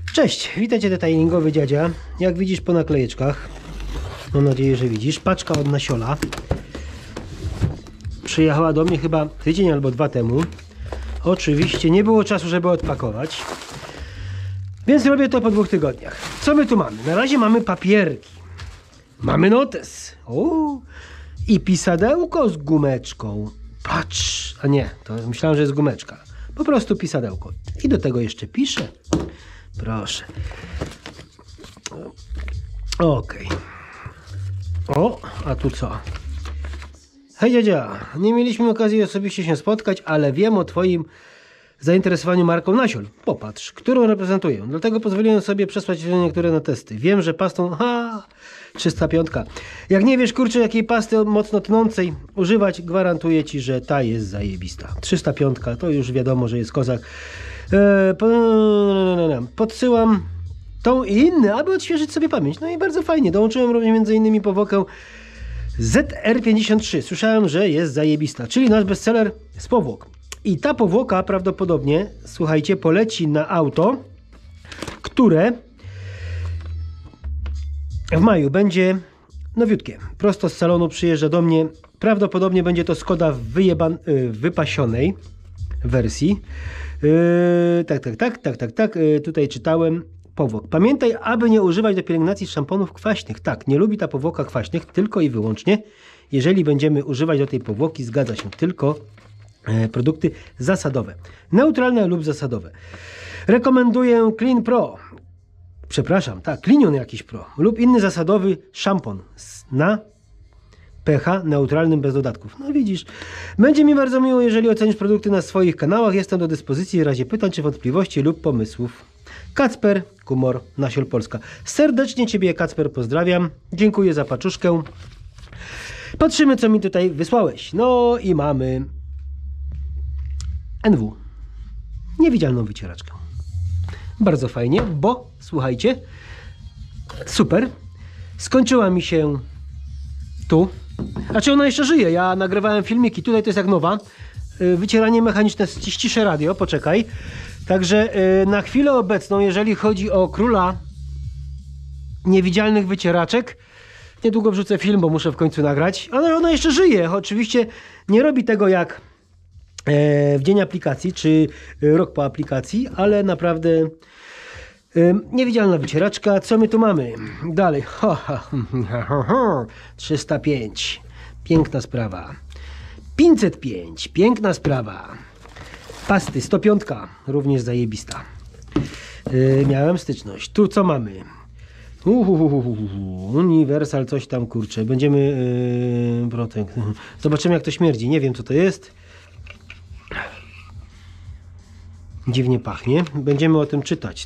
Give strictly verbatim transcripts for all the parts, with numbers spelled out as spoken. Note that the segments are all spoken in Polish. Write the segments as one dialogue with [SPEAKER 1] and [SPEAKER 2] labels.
[SPEAKER 1] Cześć, witajcie detailingowy dziadzia. Jak widzisz po naklejeczkach, mam nadzieję, że widzisz, paczka od Nasiola przyjechała do mnie chyba tydzień albo dwa temu. Oczywiście nie było czasu, żeby odpakować, więc robię to po dwóch tygodniach. Co my tu mamy? Na razie mamy papierki, mamy notes, o, i pisadełko z gumeczką. Patrz, a nie, to myślałem, że jest gumeczka. Po prostu pisadełko. I do tego jeszcze piszę. Proszę. Okej. O, a tu co? Hej dziadzia, nie mieliśmy okazji osobiście się spotkać, ale wiem o twoim zainteresowaniu marką Nasiol. Popatrz, którą reprezentuję. Dlatego pozwoliłem sobie przesłać niektóre na testy. Wiem, że pastą ha, trzysta pięć. Jak nie wiesz, kurczę, jakiej pasty mocno tnącej używać, gwarantuję ci, że ta jest zajebista. trzysta pięć to już wiadomo, że jest kozak. Eee, podsyłam tą i inne, aby odświeżyć sobie pamięć. No i bardzo fajnie. Dołączyłem również między innymi powłokę Z R pięćdziesiąt trzy. Słyszałem, że jest zajebista, czyli nasz bestseller z powłok. I ta powłoka prawdopodobnie, słuchajcie, poleci na auto, które w maju będzie nowiutkie. Prosto z salonu przyjeżdża do mnie. Prawdopodobnie będzie to Skoda w wyjeban, yy, wypasionej wersji. Yy, tak, tak, tak, tak, tak, tak. Yy, tutaj czytałem powłok. Pamiętaj, aby nie używać do pielęgnacji szamponów kwaśnych. Tak, nie lubi ta powłoka kwaśnych, tylko i wyłącznie, jeżeli będziemy używać do tej powłoki, zgadza się, tylko e, produkty zasadowe. Neutralne lub zasadowe. Rekomenduję Clean Pro. Przepraszam, tak, Clinion jakiś Pro lub inny zasadowy szampon na pH neutralnym bez dodatków. No widzisz, będzie mi bardzo miło, jeżeli ocenisz produkty na swoich kanałach. Jestem do dyspozycji w razie pytań czy wątpliwości lub pomysłów. Kacper, Kumor, Nasiol Polska. Serdecznie Ciebie, Kacper, pozdrawiam. Dziękuję za paczuszkę. Patrzymy, co mi tutaj wysłałeś. No i mamy N W. Niewidzialną wycieraczkę. Bardzo fajnie, bo słuchajcie, super. Skończyła mi się tu. Znaczy ona jeszcze żyje. Ja nagrywałem filmiki. Tutaj to jest jak nowa. Wycieranie mechaniczne, ściszę radio, poczekaj. Także na chwilę obecną, jeżeli chodzi o króla niewidzialnych wycieraczek, niedługo wrzucę film, bo muszę w końcu nagrać, ale ona jeszcze żyje. Oczywiście nie robi tego jak w dzień aplikacji, czy rok po aplikacji, ale naprawdę niewidzialna wycieraczka. Co my tu mamy? Dalej. Ho, ho, ho, ho. trzysta pięć. Piękna sprawa. pięćset pięć. Piękna sprawa. Pasty sto pięć. Również zajebista. Yy, miałem styczność. Tu co mamy? Uhuhuhuhu. Uniwersal coś tam, kurczę. Będziemy... Yy, protect. Zobaczymy, jak to śmierdzi. Nie wiem, co to jest. Dziwnie pachnie. Będziemy o tym czytać.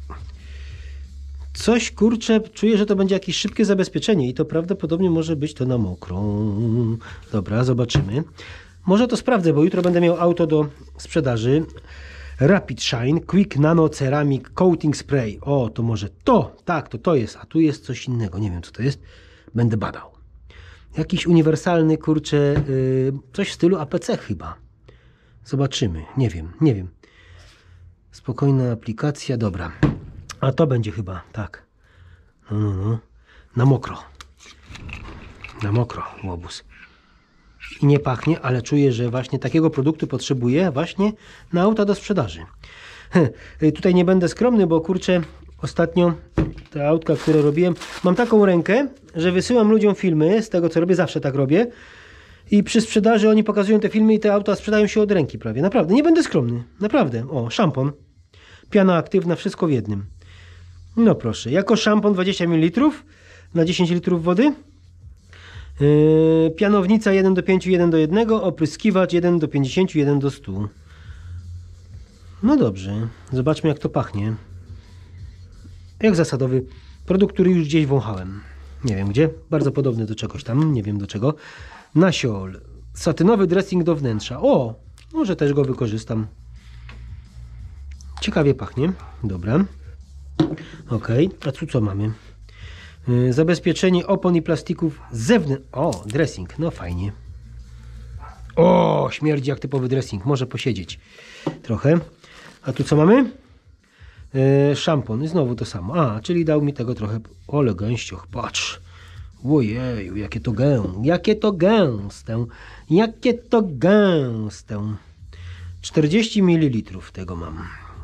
[SPEAKER 1] Coś, kurczę, czuję, że to będzie jakieś szybkie zabezpieczenie i to prawdopodobnie może być to na mokro. Dobra, zobaczymy. Może to sprawdzę, bo jutro będę miał auto do sprzedaży. Rapid Shine Quick Nano Ceramic Coating Spray. O, to może to, tak, to to jest, a tu jest coś innego, nie wiem co to jest. Będę badał. Jakiś uniwersalny, kurczę, yy, coś w stylu A P C chyba. Zobaczymy, nie wiem, nie wiem. Spokojna aplikacja, dobra. A to będzie chyba, tak. No, no, no. Na mokro. Na mokro, łobuz. I nie pachnie, ale czuję, że właśnie takiego produktu potrzebuję właśnie na auta do sprzedaży. Tutaj nie będę skromny, bo kurczę, ostatnio te autka, które robiłem, mam taką rękę, że wysyłam ludziom filmy z tego, co robię, zawsze tak robię. I przy sprzedaży oni pokazują te filmy i te auta sprzedają się od ręki prawie. Naprawdę, nie będę skromny. Naprawdę. O, szampon. Piana aktywna, wszystko w jednym. No proszę, jako szampon dwadzieścia mililitrów na dziesięć litrów wody. Yy, pianownica jeden do pięciu, jeden do jednego, opryskiwacz jeden do pięćdziesięciu, jeden do stu. No dobrze, zobaczmy jak to pachnie. Jak zasadowy produkt, który już gdzieś wąchałem. Nie wiem gdzie, bardzo podobny do czegoś tam, nie wiem do czego. Nasiol, satynowy dressing do wnętrza. O, może też go wykorzystam. Ciekawie pachnie, dobra. Ok, a tu co mamy? Yy, zabezpieczenie opon i plastików zewnętrznych. O, dressing, no fajnie. O, śmierdzi jak typowy dressing, może posiedzieć trochę. A tu co mamy? Yy, szampon i znowu to samo. A, czyli dał mi tego trochę. Ole gęścioch, patrz. Ojeju, jakie to gę, jakie to gęste, jakie to gęste. czterdzieści mililitrów tego mam.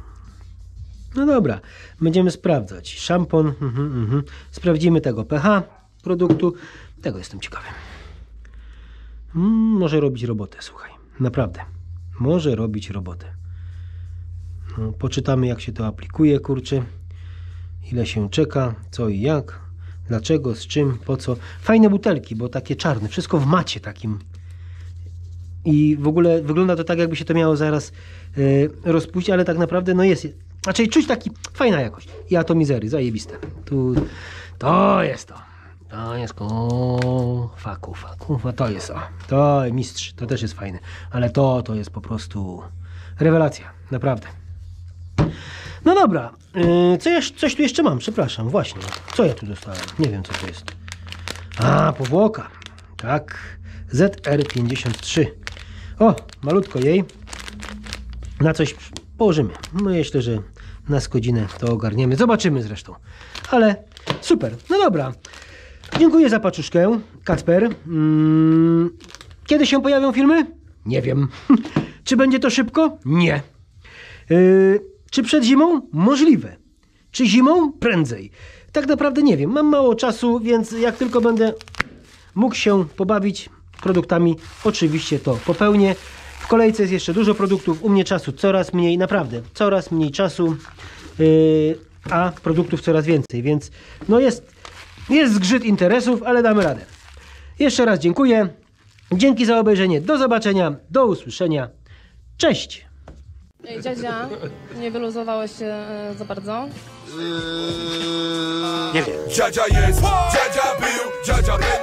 [SPEAKER 1] No dobra, będziemy sprawdzać. Szampon, mhm, mhm. Sprawdzimy tego pH produktu. Tego jestem ciekawy. Mm, może robić robotę, słuchaj. Naprawdę. Może robić robotę. No, poczytamy, jak się to aplikuje, kurczę. Ile się czeka, co i jak. Dlaczego, z czym, po co. Fajne butelki, bo takie czarne. Wszystko w macie takim. I w ogóle wygląda to tak, jakby się to miało zaraz yy, rozpuścić, ale tak naprawdę no jest. Znaczy czuć taki fajna jakość. I atomizery, zajebiste. Tu, to jest to. To jest o, faku, faku. No to jest o. To mistrz, to też jest fajne. Ale to, to jest po prostu rewelacja. Naprawdę. No dobra. Yy, co ja, coś tu jeszcze mam? Przepraszam, właśnie. Co ja tu dostałem? Nie wiem, co to jest. A, powłoka. Tak. Z R pięćdziesiąt trzy. O, malutko jej. Na coś położymy. No myślę, że na godzinę to ogarniemy. Zobaczymy zresztą. Ale super. No dobra. Dziękuję za paczuszkę, Kacper. Hmm. Kiedy się pojawią filmy? Nie wiem. Czy będzie to szybko? Nie. Yy, czy przed zimą? Możliwe. Czy zimą? Prędzej. Tak naprawdę nie wiem. Mam mało czasu, więc jak tylko będę mógł się pobawić produktami, oczywiście to popełnię. W kolejce jest jeszcze dużo produktów, u mnie czasu coraz mniej, naprawdę, coraz mniej czasu, yy, a produktów coraz więcej, więc no jest, jest zgrzyt interesów, ale damy radę. Jeszcze raz dziękuję, dzięki za obejrzenie, do zobaczenia, do usłyszenia, cześć!
[SPEAKER 2] Ej, dziadzia, nie wyluzowałeś się e, za bardzo?
[SPEAKER 3] Nie wiem. Dziadzia jest, dziadzia był, dziadzia był.